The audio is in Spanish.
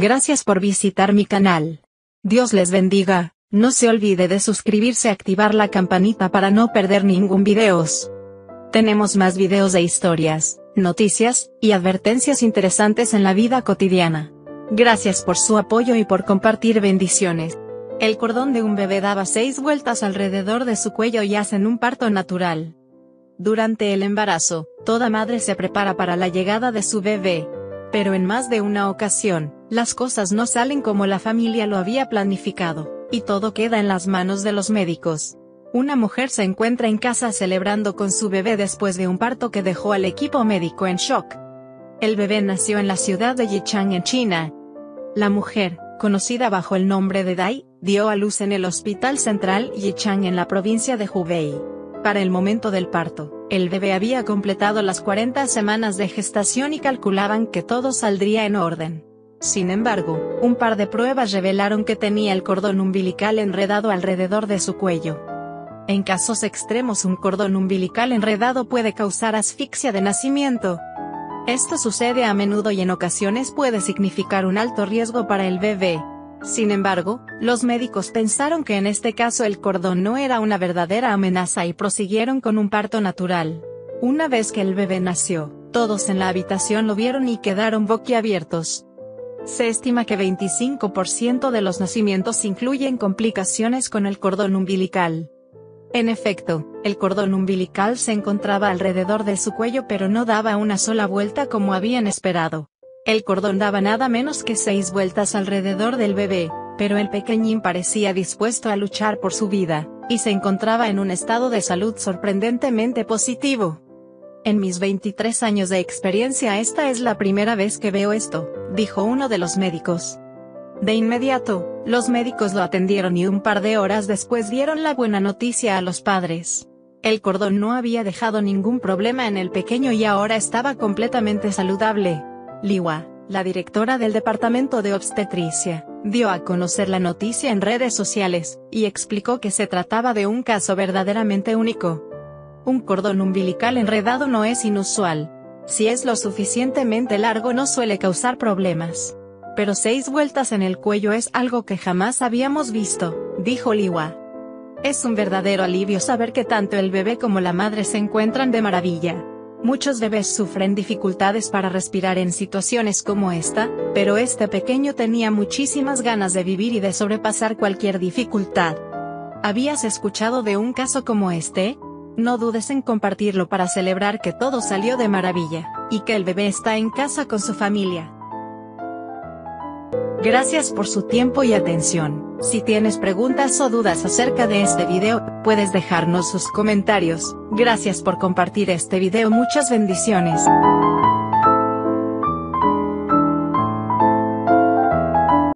Gracias por visitar mi canal. Dios les bendiga. No se olvide de suscribirse y activar la campanita para no perder ningún videos. Tenemos más videos de historias, noticias, y advertencias interesantes en la vida cotidiana. Gracias por su apoyo y por compartir bendiciones. El cordón de un bebé daba 6 vueltas alrededor de su cuello y hacen un parto natural. Durante el embarazo, toda madre se prepara para la llegada de su bebé. Pero en más de una ocasión, las cosas no salen como la familia lo había planificado, y todo queda en las manos de los médicos. Una mujer se encuentra en casa celebrando con su bebé después de un parto que dejó al equipo médico en shock. El bebé nació en la ciudad de Yichang en China. La mujer, conocida bajo el nombre de Dai, dio a luz en el Hospital Central Yichang en la provincia de Hubei. Para el momento del parto, el bebé había completado las 40 semanas de gestación y calculaban que todo saldría en orden. Sin embargo, un par de pruebas revelaron que tenía el cordón umbilical enredado alrededor de su cuello. En casos extremos, un cordón umbilical enredado puede causar asfixia de nacimiento. Esto sucede a menudo y en ocasiones puede significar un alto riesgo para el bebé. Sin embargo, los médicos pensaron que en este caso el cordón no era una verdadera amenaza y prosiguieron con un parto natural. Una vez que el bebé nació, todos en la habitación lo vieron y quedaron boquiabiertos. Se estima que 25% de los nacimientos incluyen complicaciones con el cordón umbilical. En efecto, el cordón umbilical se encontraba alrededor de su cuello pero no daba una sola vuelta como habían esperado. El cordón daba nada menos que 6 vueltas alrededor del bebé, pero el pequeñín parecía dispuesto a luchar por su vida, y se encontraba en un estado de salud sorprendentemente positivo. En mis 23 años de experiencia esta es la primera vez que veo esto, dijo uno de los médicos. De inmediato, los médicos lo atendieron y un par de horas después dieron la buena noticia a los padres. El cordón no había dejado ningún problema en el pequeño y ahora estaba completamente saludable. Liwa, la directora del Departamento de Obstetricia, dio a conocer la noticia en redes sociales, y explicó que se trataba de un caso verdaderamente único. Un cordón umbilical enredado no es inusual. Si es lo suficientemente largo no suele causar problemas. Pero 6 vueltas en el cuello es algo que jamás habíamos visto, dijo Liwa. Es un verdadero alivio saber que tanto el bebé como la madre se encuentran de maravilla. Muchos bebés sufren dificultades para respirar en situaciones como esta, pero este pequeño tenía muchísimas ganas de vivir y de sobrepasar cualquier dificultad. ¿Habías escuchado de un caso como este? No dudes en compartirlo para celebrar que todo salió de maravilla, y que el bebé está en casa con su familia. Gracias por su tiempo y atención. Si tienes preguntas o dudas acerca de este video, puedes dejarnos sus comentarios. Gracias por compartir este video. Muchas bendiciones.